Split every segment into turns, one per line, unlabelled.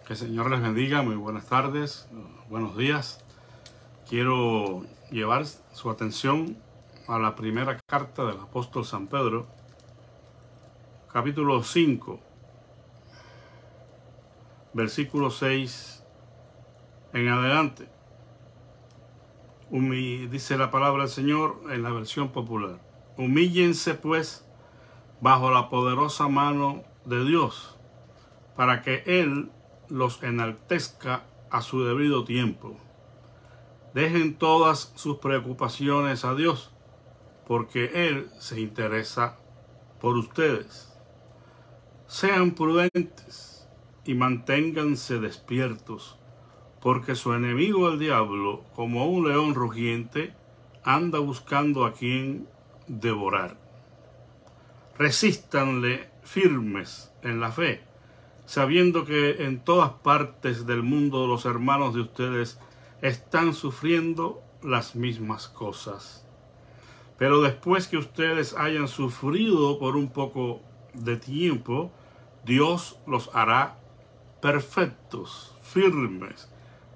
Que el Señor les bendiga, muy buenas tardes, buenos días. Quiero llevar su atención a la primera carta del apóstol San Pedro, capítulo 5, versículo 6 en adelante. Dice la palabra del Señor en la versión popular: humíllense pues bajo la poderosa mano de Dios, para que Él los enaltezca a su debido tiempo. Dejen todas sus preocupaciones a Dios, porque Él se interesa por ustedes. Sean prudentes y manténganse despiertos, porque su enemigo el diablo, como un león rugiente, anda buscando a quien devorar. Resístanle firmes en la fe, sabiendo que en todas partes del mundo los hermanos de ustedes están sufriendo las mismas cosas. Pero después que ustedes hayan sufrido por un poco de tiempo, Dios los hará perfectos, firmes,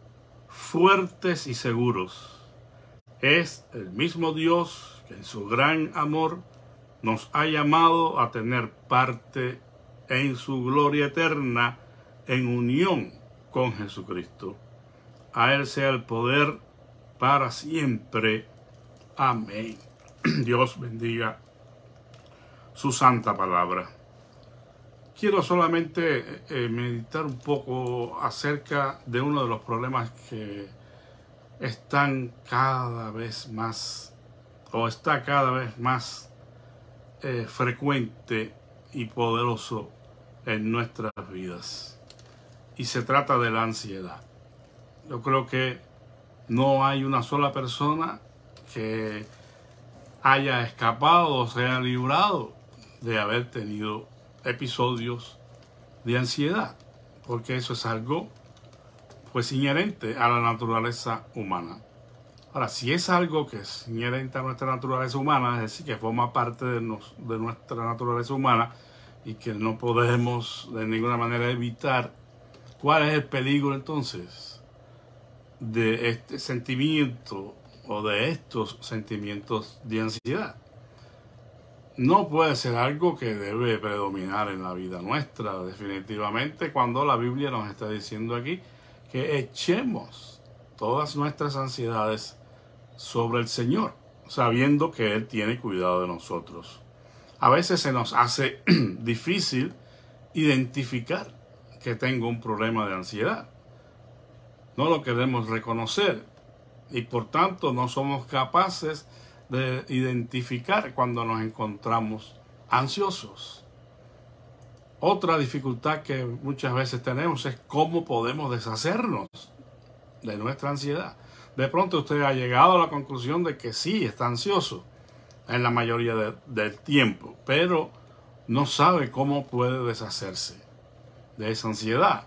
fuertes y seguros. Es el mismo Dios que en su gran amor nos ha llamado a tener parte en su gloria eterna en unión con Jesucristo. A Él sea el poder para siempre. Amén. Dios bendiga su santa palabra. Quiero solamente meditar un poco acerca de uno de los problemas que están cada vez más, o está cada vez más frecuente y poderoso en nuestras vidas. Y se trata de la ansiedad. Yo creo que no hay una sola persona que haya escapado o se haya librado de haber tenido episodios de ansiedad, porque eso es algo pues inherente a la naturaleza humana. Ahora, si es algo que es inherente a nuestra naturaleza humana, es decir, que forma parte de nuestra naturaleza humana y que no podemos de ninguna manera evitar, ¿cuál es el peligro entonces de este sentimiento o de estos sentimientos de ansiedad? No puede ser algo que debe predominar en la vida nuestra, definitivamente, cuando la Biblia nos está diciendo aquí que echemos todas nuestras ansiedades sobre el Señor, sabiendo que Él tiene cuidado de nosotros. A veces se nos hace difícil identificar que tengo un problema de ansiedad. No lo queremos reconocer y por tanto no somos capaces de identificar cuando nos encontramos ansiosos. Otra dificultad que muchas veces tenemos es cómo podemos deshacernos de nuestra ansiedad. De pronto usted ha llegado a la conclusión de que sí, está ansioso en la mayoría del tiempo, pero no sabe cómo puede deshacerse de esa ansiedad.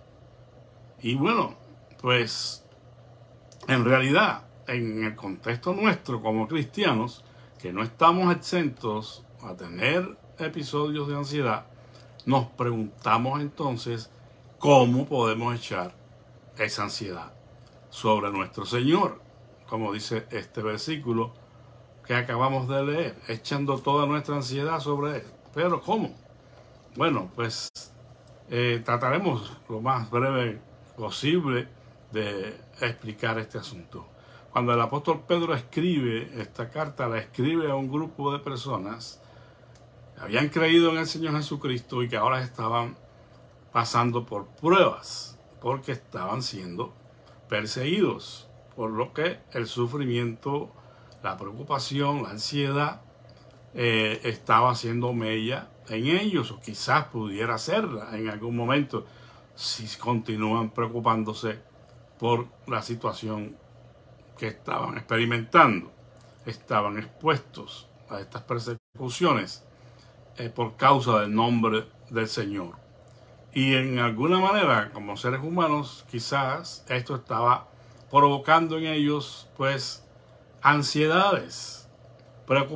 Y bueno, pues en realidad, en el contexto nuestro como cristianos, que no estamos exentos a tener episodios de ansiedad, nos preguntamos entonces cómo podemos echar esa ansiedad sobre nuestro Señor, como dice este versículo que acabamos de leer, echando toda nuestra ansiedad sobre Él. Pero ¿cómo? Bueno, pues trataremos lo más breve posible de explicar este asunto. Cuando el apóstol Pedro escribe esta carta, la escribe a un grupo de personas que habían creído en el Señor Jesucristo y que ahora estaban pasando por pruebas, porque estaban siendo perseguidos, por lo que el sufrimiento, la preocupación, la ansiedad estaba haciendo mella en ellos, o quizás pudiera hacerla en algún momento si continúan preocupándose por la situación que estaban experimentando. Estaban expuestos a estas persecuciones por causa del nombre del Señor. Y en alguna manera, como seres humanos, quizás esto estaba provocando en ellos, pues, ansiedades,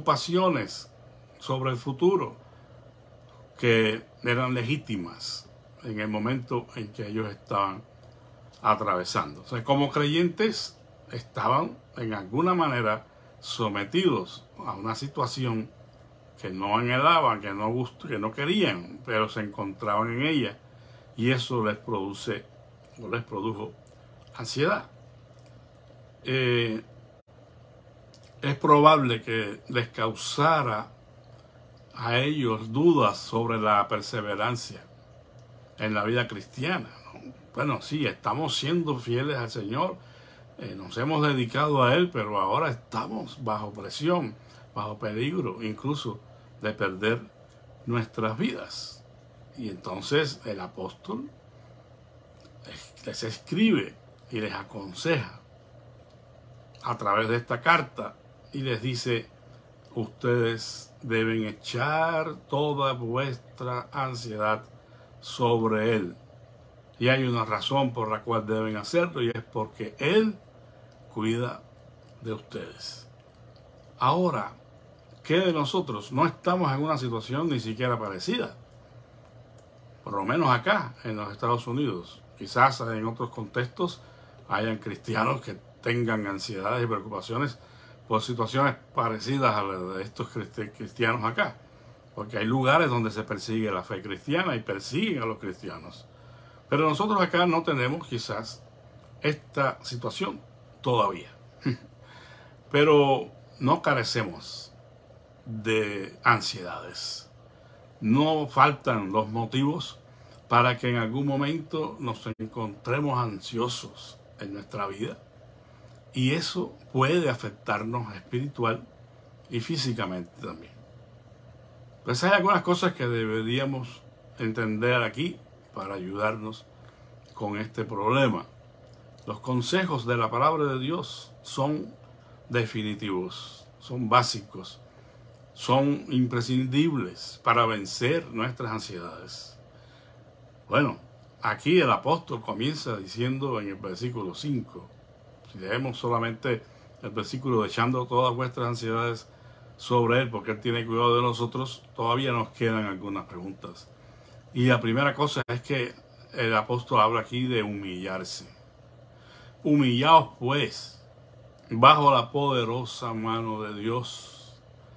preocupaciones sobre el futuro, que eran legítimas. en el momento en que ellos estaban atravesando. O sea, como creyentes estaban en alguna manera sometidos a una situación que no anhelaban, que no querían, pero se encontraban en ella, y eso les produjo ansiedad. Es probable que les causara a ellos dudas sobre la perseverancia en la vida cristiana, ¿no? Bueno, sí, estamos siendo fieles al Señor, nos hemos dedicado a Él, pero ahora estamos bajo presión, bajo peligro, incluso de perder nuestras vidas. Y entonces el apóstol les escribe y les aconseja a través de esta carta y les dice: ustedes deben echar toda vuestra ansiedad sobre Él. Y hay una razón por la cual deben hacerlo, y es porque Él cuida de ustedes. Ahora, ¿qué de nosotros? No estamos en una situación ni siquiera parecida. Por lo menos acá, en los Estados Unidos. Quizás en otros contextos hayan cristianos que tengan ansiedades y preocupaciones por situaciones parecidas a las de estos cristianos acá. Porque hay lugares donde se persigue la fe cristiana y persiguen a los cristianos. Pero nosotros acá no tenemos quizás esta situación todavía. Pero no carecemos de ansiedades. No faltan los motivos para que en algún momento nos encontremos ansiosos en nuestra vida. Y eso puede afectarnos espiritual y físicamente también. Pues hay algunas cosas que deberíamos entender aquí para ayudarnos con este problema. Los consejos de la palabra de Dios son definitivos, son básicos, son imprescindibles para vencer nuestras ansiedades. Bueno, aquí el apóstol comienza diciendo en el versículo 5, si leemos solamente el versículo de echando todas vuestras ansiedades sobre Él, porque Él tiene cuidado de nosotros, todavía nos quedan algunas preguntas. Y la primera cosa es que el apóstol habla aquí de humillarse. Humillaos pues bajo la poderosa mano de Dios,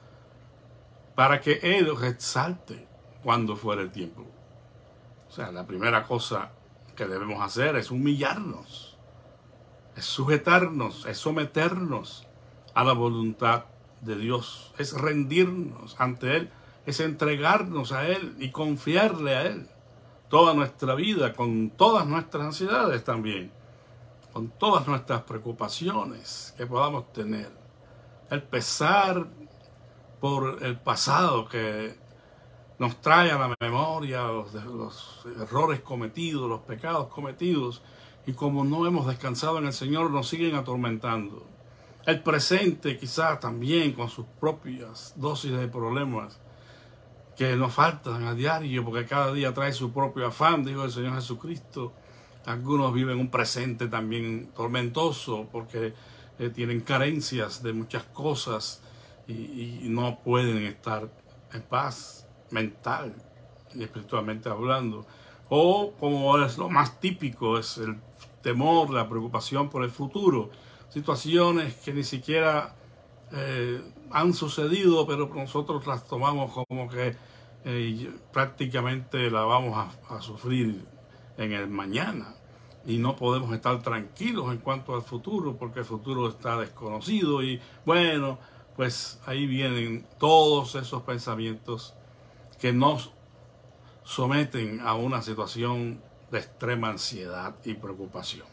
para que Él os exalte cuando fuere el tiempo. O sea, la primera cosa que debemos hacer es humillarnos, es sujetarnos, es someternos a la voluntad de Dios, es rendirnos ante Él, es entregarnos a Él y confiarle a Él toda nuestra vida, con todas nuestras ansiedades también, con todas nuestras preocupaciones que podamos tener, el pesar por el pasado que nos trae a la memoria los errores cometidos, los pecados cometidos, y como no hemos descansado en el Señor, nos siguen atormentando. El presente quizás también con sus propias dosis de problemas que nos faltan a diario, porque cada día trae su propio afán, dijo el Señor Jesucristo. Algunos viven un presente también tormentoso porque tienen carencias de muchas cosas y no pueden estar en paz mental y espiritualmente hablando. O, como es lo más típico, es el temor, la preocupación por el futuro. Situaciones que ni siquiera han sucedido, pero nosotros las tomamos como que prácticamente la vamos a sufrir en el mañana. Y no podemos estar tranquilos en cuanto al futuro, porque el futuro está desconocido. Y bueno, pues ahí vienen todos esos pensamientos que nos someten a una situación de extrema ansiedad y preocupación.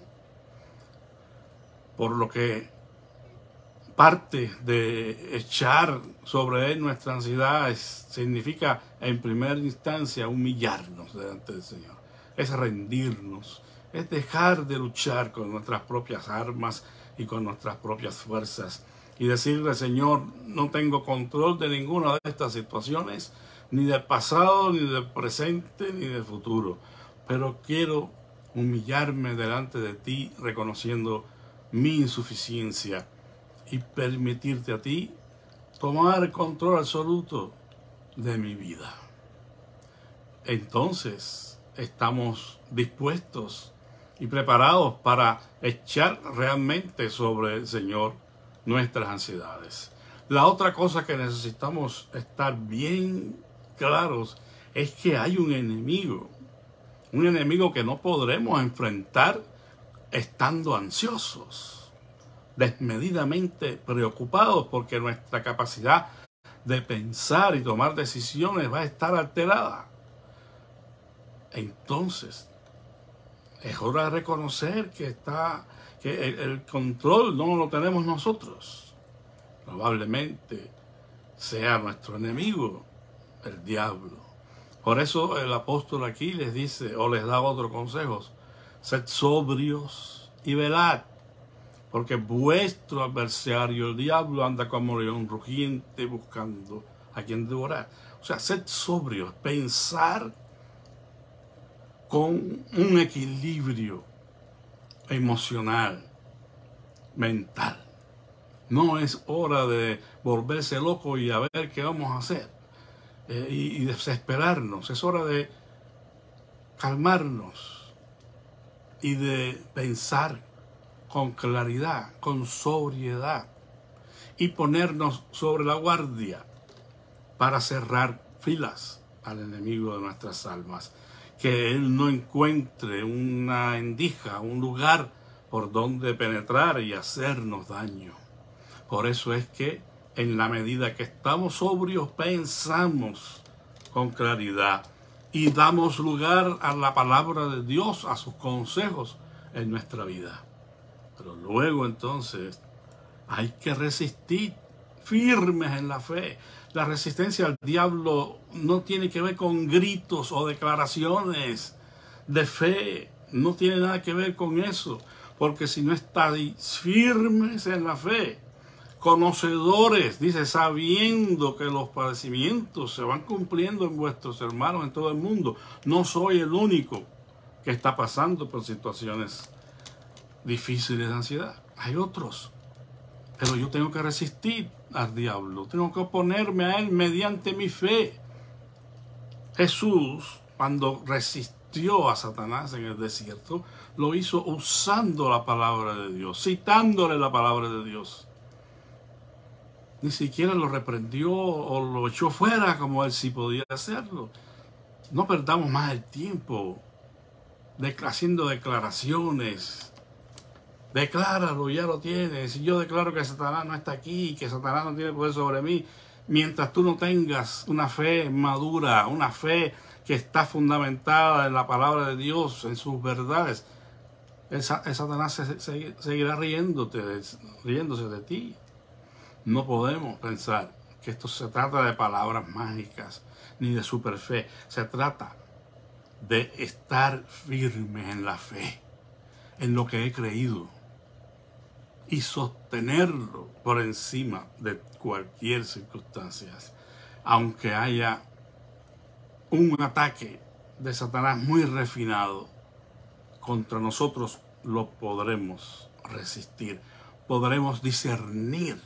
Por lo que parte de echar sobre Él nuestra ansiedad significa en primera instancia humillarnos delante del Señor. Es rendirnos, es dejar de luchar con nuestras propias armas y con nuestras propias fuerzas y decirle: Señor, no tengo control de ninguna de estas situaciones, ni del pasado, ni del presente, ni del futuro, pero quiero humillarme delante de ti, reconociendo mi insuficiencia y permitirte a ti tomar el control absoluto de mi vida. Entonces, estamos dispuestos y preparados para echar realmente sobre el Señor nuestras ansiedades. La otra cosa que necesitamos estar bien claros es que hay un enemigo que no podremos enfrentar estando ansiosos, desmedidamente preocupados, porque nuestra capacidad de pensar y tomar decisiones va a estar alterada. Entonces, es hora de reconocer que el control no lo tenemos nosotros. Probablemente sea nuestro enemigo, el diablo. Por eso el apóstol aquí les dice, o les da otro consejo: sed sobrios y velad, porque vuestro adversario, el diablo, anda como león rugiente buscando a quien devorar. O sea, sed sobrios, pensar con un equilibrio emocional, mental. No es hora de volverse loco y a ver qué vamos a hacer y desesperarnos. Es hora de calmarnos y de pensar con claridad, con sobriedad, y ponernos sobre la guardia para cerrar filas al enemigo de nuestras almas. Que él no encuentre una endija, un lugar por donde penetrar y hacernos daño. Por eso es que en la medida que estamos sobrios, pensamos con claridad y damos lugar a la palabra de Dios, a sus consejos en nuestra vida. Pero luego entonces hay que resistir firmes en la fe. La resistencia al diablo no tiene que ver con gritos o declaraciones de fe. No tiene nada que ver con eso. Porque si no estáis firmes en la fe, conocedores, dice, sabiendo que los padecimientos se van cumpliendo en vuestros hermanos en todo el mundo. No soy el único que está pasando por situaciones difíciles de ansiedad. Hay otros. Pero yo tengo que resistir al diablo. Tengo que oponerme a él mediante mi fe. Jesús, cuando resistió a Satanás en el desierto, lo hizo usando la palabra de Dios, citándole la palabra de Dios. Ni siquiera lo reprendió o lo echó fuera como él sí podía hacerlo. No perdamos más el tiempo haciendo declaraciones. Decláralo, ya lo tienes. Si yo declaro que Satanás no está aquí, que Satanás no tiene poder sobre mí, mientras tú no tengas una fe madura, una fe que está fundamentada en la palabra de Dios, en sus verdades, el Satanás seguirá riéndose de ti. No podemos pensar que esto se trata de palabras mágicas ni de superfe. Se trata de estar firmes en la fe, en lo que he creído, y sostenerlo por encima de cualquier circunstancia. Aunque haya un ataque de Satanás muy refinado contra nosotros, lo podremos resistir. Podremos discernir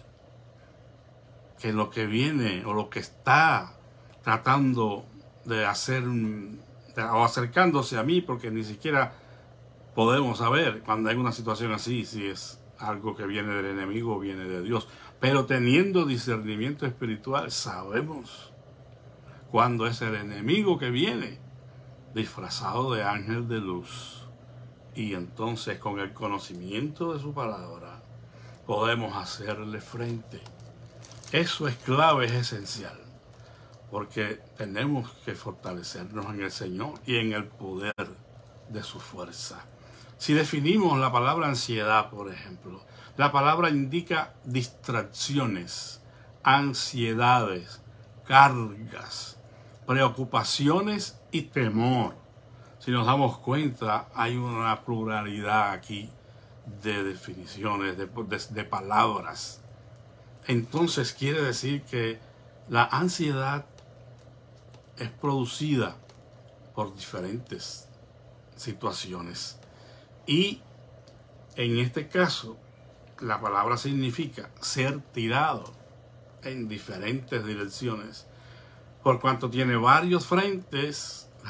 que lo que viene o lo que está tratando de hacer o acercándose a mí, porque ni siquiera podemos saber cuando hay una situación así si es algo que viene del enemigo o viene de Dios. Pero teniendo discernimiento espiritual, sabemos cuando es el enemigo que viene disfrazado de ángel de luz. Y entonces, con el conocimiento de su palabra, podemos hacerle frente. Eso es clave, es esencial, porque tenemos que fortalecernos en el Señor y en el poder de su fuerza. Si definimos la palabra ansiedad, por ejemplo, la palabra indica distracciones, ansiedades, cargas, preocupaciones y temor. Si nos damos cuenta, hay una pluralidad aquí de definiciones, de palabras. Entonces quiere decir que la ansiedad es producida por diferentes situaciones. Y en este caso, la palabra significa ser tirado en diferentes direcciones. Por cuanto tiene varios frentes, las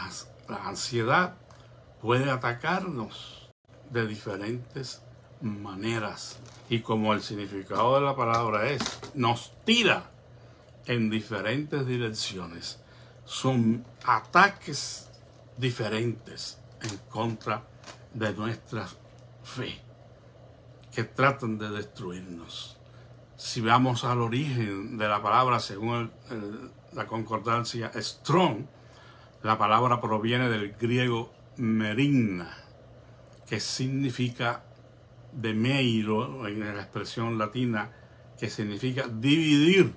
La ansiedad puede atacarnos de diferentes maneras. Y como el significado de la palabra es, nos tira en diferentes direcciones. Son ataques diferentes en contra de nuestra fe, que tratan de destruirnos. Si vamos al origen de la palabra, según la concordancia Strong, la palabra proviene del griego merigna, que significa de meiro, en la expresión latina, que significa dividir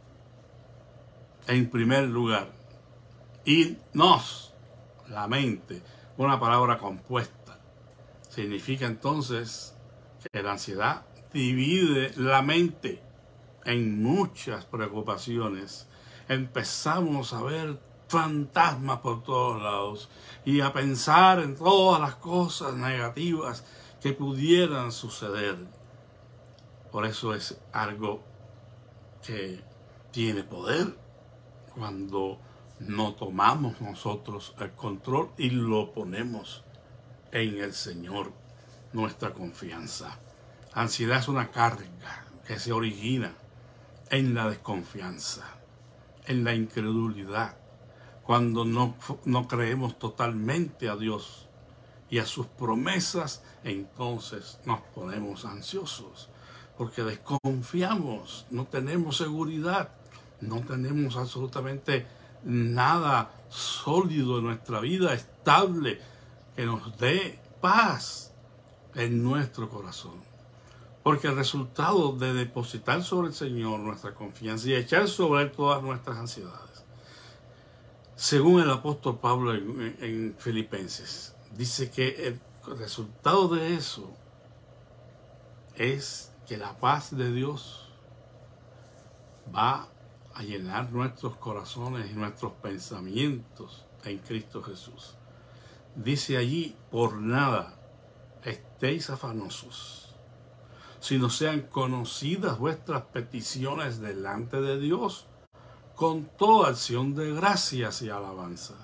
en primer lugar. Y nos, la mente, una palabra compuesta. Significa entonces que la ansiedad divide la mente en muchas preocupaciones. Empezamos a ver fantasmas por todos lados y a pensar en todas las cosas negativas que pudieran suceder. Por eso es algo que tiene poder cuando no tomamos nosotros el control y lo ponemos en el Señor, nuestra confianza. La ansiedad es una carga que se origina en la desconfianza, en la incredulidad, cuando no creemos totalmente a Dios y a sus promesas. Entonces nos ponemos ansiosos porque desconfiamos, no tenemos seguridad, no tenemos absolutamente nada sólido en nuestra vida, estable, que nos dé paz en nuestro corazón. Porque el resultado de depositar sobre el Señor nuestra confianza y echar sobre Él todas nuestras ansiedades, según el apóstol Pablo en Filipenses, dice que el resultado de eso es que la paz de Dios va a llenar nuestros corazones y nuestros pensamientos en Cristo Jesús. Dice allí, por nada estéis afanosos, sino sean conocidas vuestras peticiones delante de Dios con toda acción de gracias y alabanza.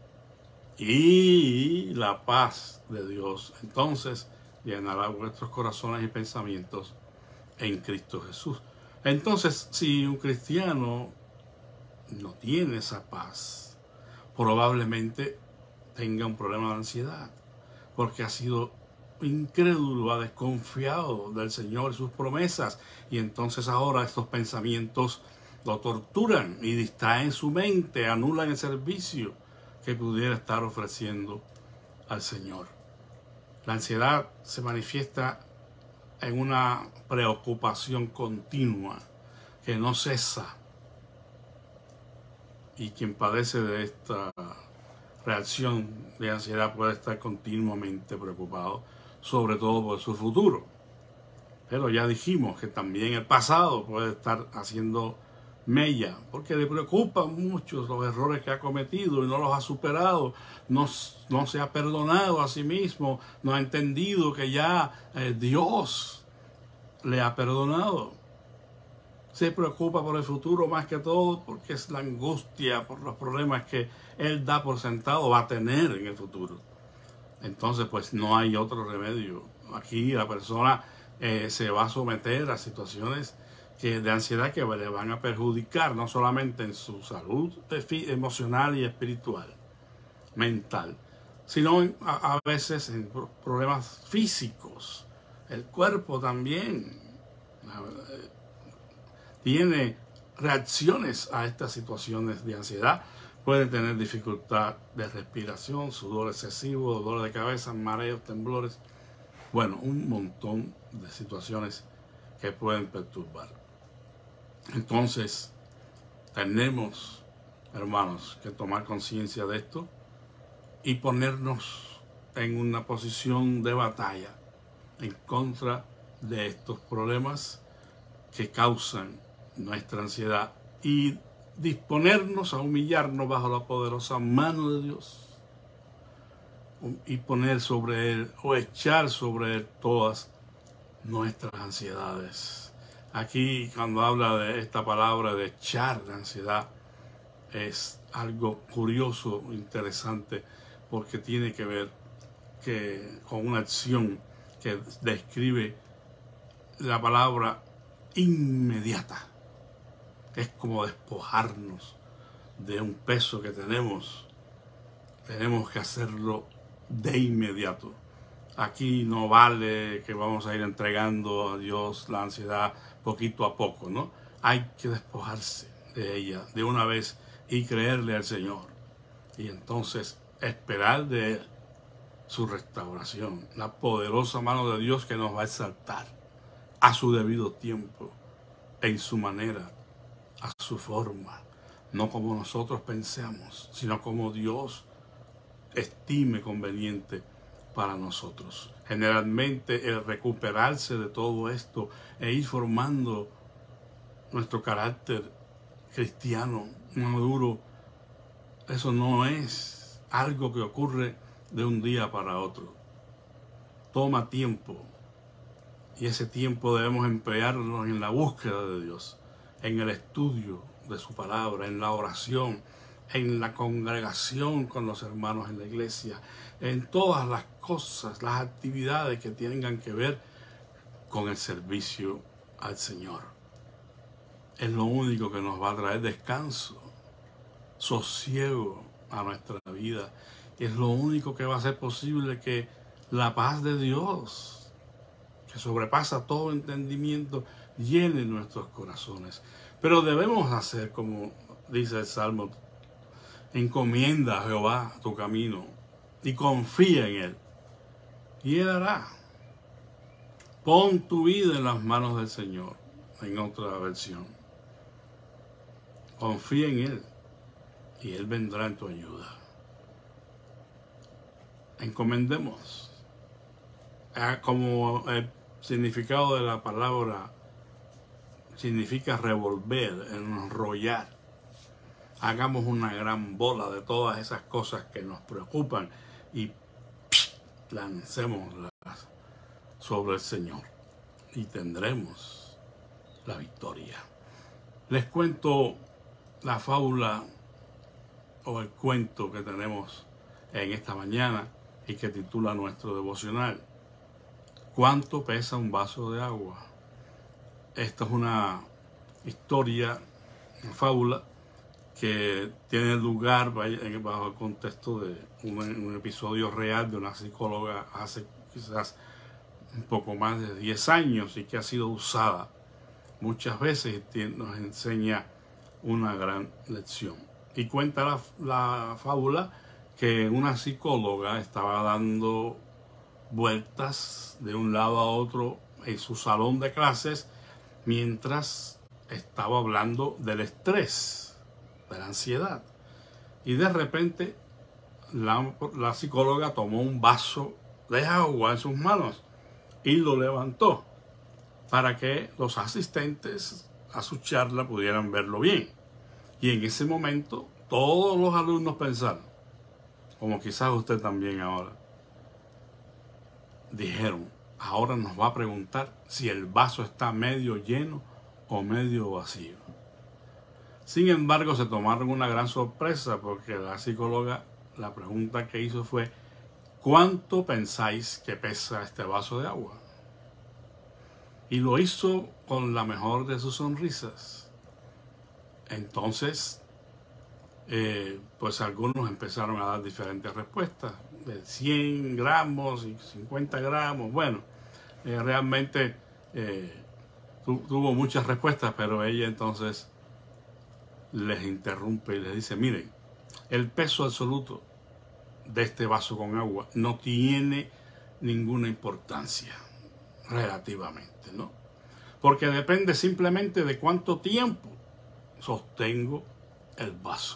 Y la paz de Dios entonces llenará vuestros corazones y pensamientos en Cristo Jesús. Entonces, si un cristiano no tiene esa paz, probablemente tenga un problema de ansiedad, porque ha sido incrédulo, ha desconfiado del Señor y sus promesas, y entonces ahora estos pensamientos lo torturan y distraen su mente, anulan el servicio que pudiera estar ofreciendo al Señor. La ansiedad se manifiesta en una preocupación continua que no cesa, y quien padece de esta reacción de ansiedad puede estar continuamente preocupado, sobre todo por su futuro. Pero ya dijimos que también el pasado puede estar haciendo mella, porque le preocupan mucho los errores que ha cometido y no los ha superado, no se ha perdonado a sí mismo, no ha entendido que ya Dios le ha perdonado. Se preocupa por el futuro más que todo porque es la angustia por los problemas que él da por sentado va a tener en el futuro. Entonces pues no hay otro remedio. Aquí la persona se va a someter a situaciones de ansiedad que le van a perjudicar no solamente en su salud emocional y espiritual, mental, sino a veces en problemas físicos. El cuerpo también tiene reacciones a estas situaciones de ansiedad. Puede tener dificultad de respiración, sudor excesivo, dolor de cabeza, mareos, temblores. Bueno, un montón de situaciones que pueden perturbar. Entonces, tenemos, hermanos, que tomar conciencia de esto y ponernos en una posición de batalla en contra de estos problemas que causan nuestra ansiedad y disponernos a humillarnos bajo la poderosa mano de Dios y poner sobre Él o echar sobre Él todas nuestras ansiedades. Aquí cuando habla de esta palabra de echar la ansiedad es algo curioso, interesante, porque tiene que ver con una acción que describe la palabra inmediata. Es como despojarnos de un peso que tenemos. Tenemos que hacerlo de inmediato. Aquí no vale que vamos a ir entregando a Dios la ansiedad poquito a poco, ¿no? Hay que despojarse de ella de una vez y creerle al Señor. Y entonces esperar de Él su restauración, la poderosa mano de Dios que nos va a exaltar a su debido tiempo, en su manera, a su forma, no como nosotros pensamos, sino como Dios estime conveniente para nosotros. Generalmente el recuperarse de todo esto e ir formando nuestro carácter cristiano maduro, eso no es algo que ocurre de un día para otro. Toma tiempo, y ese tiempo debemos emplearlo en la búsqueda de Dios, en el estudio de su palabra, en la oración, en la congregación con los hermanos en la iglesia, en todas las cosas, las actividades que tengan que ver con el servicio al Señor. Es lo único que nos va a traer descanso, sosiego a nuestra vida. Es lo único que va a hacer posible que la paz de Dios, que sobrepasa todo entendimiento, llene nuestros corazones. Pero debemos hacer como dice el Salmo: encomienda a Jehová tu camino y confía en Él, y Él hará. Pon tu vida en las manos del Señor, en otra versión. Confía en Él y Él vendrá en tu ayuda. Encomendemos. Como el significado de la palabra significa revolver, enrollar. Hagamos una gran bola de todas esas cosas que nos preocupan y lancémoslas sobre el Señor y tendremos la victoria. Les cuento la fábula o el cuento que tenemos en esta mañana y que titula nuestro devocional: ¿Cuánto pesa un vaso de agua? Esta es una historia, una fábula que tiene lugar bajo el contexto de un episodio real de una psicóloga hace quizás un poco más de 10 años y que ha sido usada muchas veces y nos enseña una gran lección. Y cuenta la fábula que una psicóloga estaba dando vueltas de un lado a otro en su salón de clases mientras estaba hablando del estrés, de la ansiedad. Y de repente la psicóloga tomó un vaso de agua en sus manos y lo levantó para que los asistentes a su charla pudieran verlo bien. Y en ese momento todos los alumnos pensaron, como quizás usted también ahora, dijeron: ahora nos va a preguntar si el vaso está medio lleno o medio vacío. Sin embargo, se tomaron una gran sorpresa porque la psicóloga, la pregunta que hizo fue: ¿cuánto pensáis que pesa este vaso de agua? Y lo hizo con la mejor de sus sonrisas. Entonces, pues algunos empezaron a dar diferentes respuestas, de 100 gramos y 50 gramos. Bueno, realmente tuvo muchas respuestas, pero ella entonces les interrumpe y les dice: miren, el peso absoluto de este vaso con agua no tiene ninguna importancia relativamente, ¿no? Porque depende simplemente de cuánto tiempo sostengo el vaso.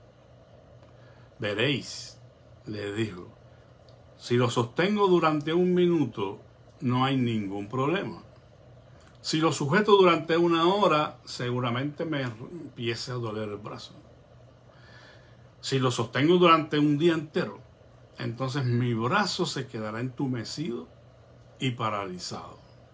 Veréis, le dijo, si lo sostengo durante 1 minuto, no hay ningún problema. Si lo sujeto durante 1 hora, seguramente me empiece a doler el brazo. Si lo sostengo durante un día entero, entonces mi brazo se quedará entumecido y paralizado.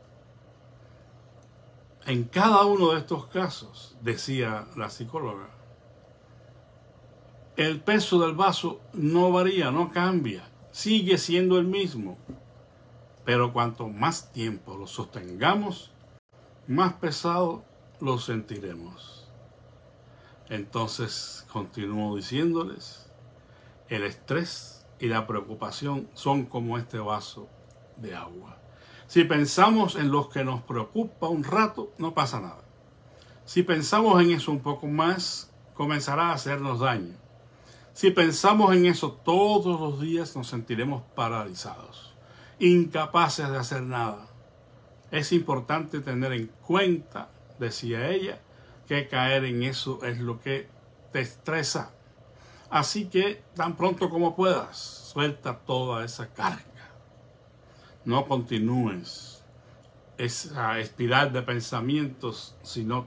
En cada uno de estos casos, decía la psicóloga, el peso del vaso no varía, no cambia, sigue siendo el mismo. Pero cuanto más tiempo lo sostengamos, más pesado lo sentiremos. Entonces, continúo diciéndoles, el estrés y la preocupación son como este vaso de agua. Si pensamos en lo que nos preocupa un rato, no pasa nada. Si pensamos en eso un poco más, comenzará a hacernos daño. Si pensamos en eso todos los días, nos sentiremos paralizados, incapaces de hacer nada. Es importante tener en cuenta, decía ella, que caer en eso es lo que te estresa. Así que tan pronto como puedas, suelta toda esa carga. No continúes esa espiral de pensamientos,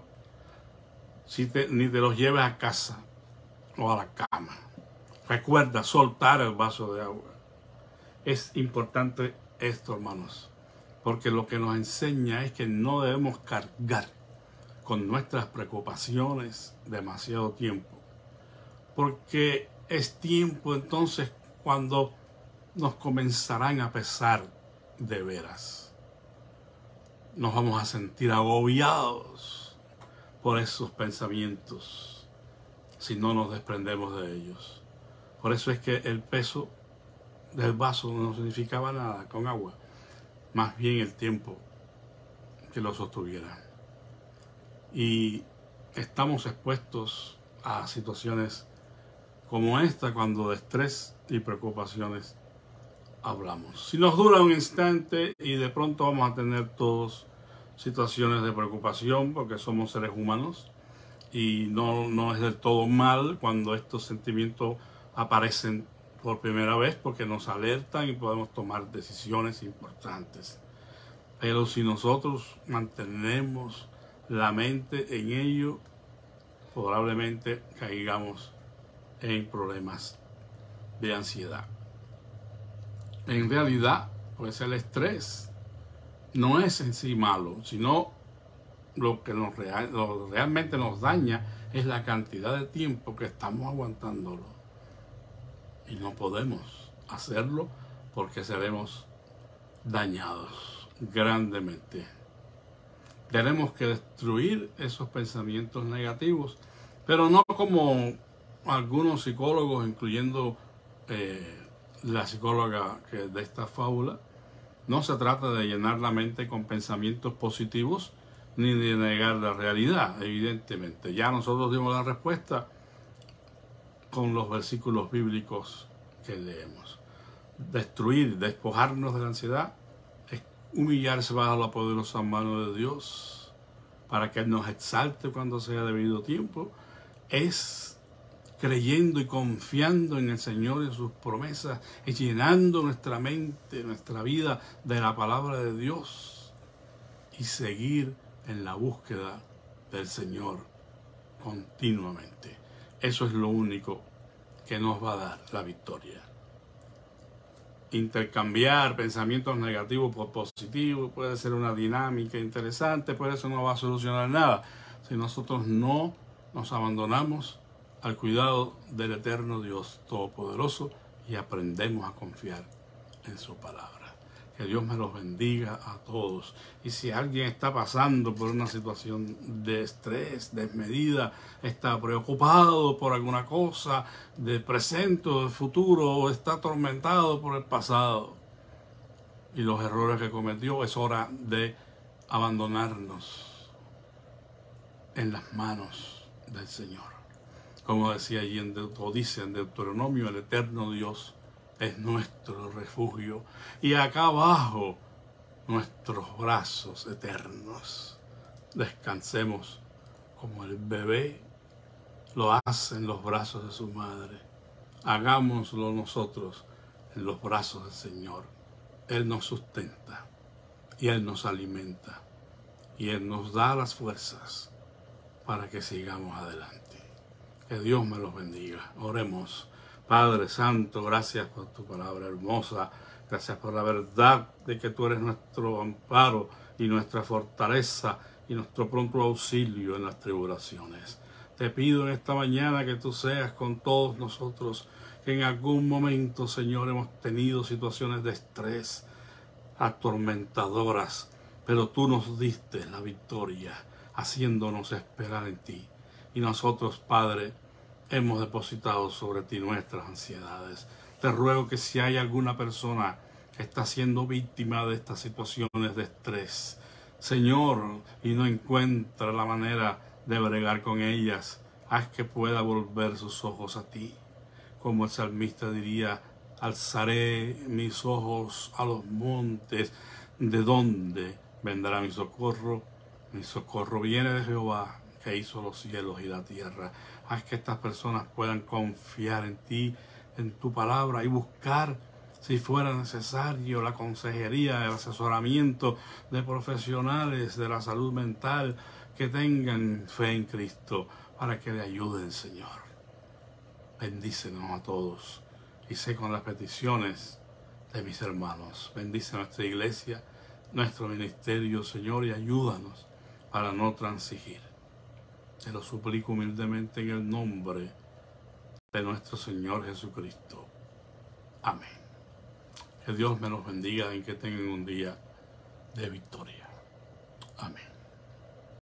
ni te los lleves a casa o a la cama. Recuerda soltar el vaso de agua. Es importante esto, hermanos, porque lo que nos enseña es que no debemos cargar con nuestras preocupaciones demasiado tiempo, porque es tiempo entonces cuando nos comenzarán a pesar de veras. Nos vamos a sentir agobiados por esos pensamientos si no nos desprendemos de ellos. Por eso es que el peso del vaso no significaba nada con agua, más bien el tiempo que lo sostuviera. Y estamos expuestos a situaciones como esta cuando de estrés y preocupaciones hablamos. Si nos dura un instante y de pronto vamos a tener todos situaciones de preocupación porque somos seres humanos y no es del todo mal cuando estos sentimientos aparecen por primera vez porque nos alertan y podemos tomar decisiones importantes. Pero si nosotros mantenemos la mente en ello, probablemente caigamos en problemas de ansiedad. En realidad, pues el estrés no es en sí malo, sino lo que realmente nos daña es la cantidad de tiempo que estamos aguantándolo. Y no podemos hacerlo porque seremos dañados grandemente. Tenemos que destruir esos pensamientos negativos, pero no como algunos psicólogos, incluyendo la psicóloga de esta fábula. No se trata de llenar la mente con pensamientos positivos ni de negar la realidad, evidentemente. Ya nosotros dimos la respuesta con los versículos bíblicos que leemos. Destruir, despojarnos de la ansiedad, es humillarse bajo la poderosa mano de Dios para que Él nos exalte cuando sea debido tiempo. Es creyendo y confiando en el Señor y en sus promesas, es llenando nuestra mente, nuestra vida de la palabra de Dios y seguir en la búsqueda del Señor continuamente. Eso es lo único que nos va a dar la victoria. Intercambiar pensamientos negativos por positivos puede ser una dinámica interesante, pero eso no va a solucionar nada si nosotros no nos abandonamos al cuidado del eterno Dios Todopoderoso y aprendemos a confiar en su palabra. Que Dios me los bendiga a todos. Y si alguien está pasando por una situación de estrés, desmedida, está preocupado por alguna cosa del presente o del futuro, o está atormentado por el pasado y los errores que cometió, es hora de abandonarnos en las manos del Señor. Como decía allí dice en Deuteronomio, el eterno Dios es nuestro refugio y acá abajo nuestros brazos eternos. Descansemos como el bebé lo hace en los brazos de su madre. Hagámoslo nosotros en los brazos del Señor. Él nos sustenta y Él nos alimenta y Él nos da las fuerzas para que sigamos adelante. Que Dios me los bendiga. Oremos. Padre Santo, gracias por tu palabra hermosa. Gracias por la verdad de que tú eres nuestro amparo y nuestra fortaleza y nuestro pronto auxilio en las tribulaciones. Te pido en esta mañana que tú seas con todos nosotros, que en algún momento, Señor, hemos tenido situaciones de estrés atormentadoras, pero tú nos diste la victoria, haciéndonos esperar en ti. Y nosotros, Padre, hemos depositado sobre ti nuestras ansiedades. Te ruego que si hay alguna persona que está siendo víctima de estas situaciones de estrés, Señor, y no encuentra la manera de bregar con ellas, haz que pueda volver sus ojos a ti. Como el salmista diría, alzaré mis ojos a los montes, ¿de dónde vendrá mi socorro? Mi socorro viene de Jehová, que hizo los cielos y la tierra. Haz que estas personas puedan confiar en ti, en tu palabra, y buscar, si fuera necesario, la consejería, el asesoramiento de profesionales de la salud mental que tengan fe en Cristo, para que le ayuden, Señor. Bendícenos a todos y sé con las peticiones de mis hermanos. Bendice nuestra iglesia, nuestro ministerio, Señor, y ayúdanos para no transigir. Te lo suplico humildemente en el nombre de nuestro Señor Jesucristo. Amén. Que Dios me los bendiga y que tengan un día de victoria. Amén.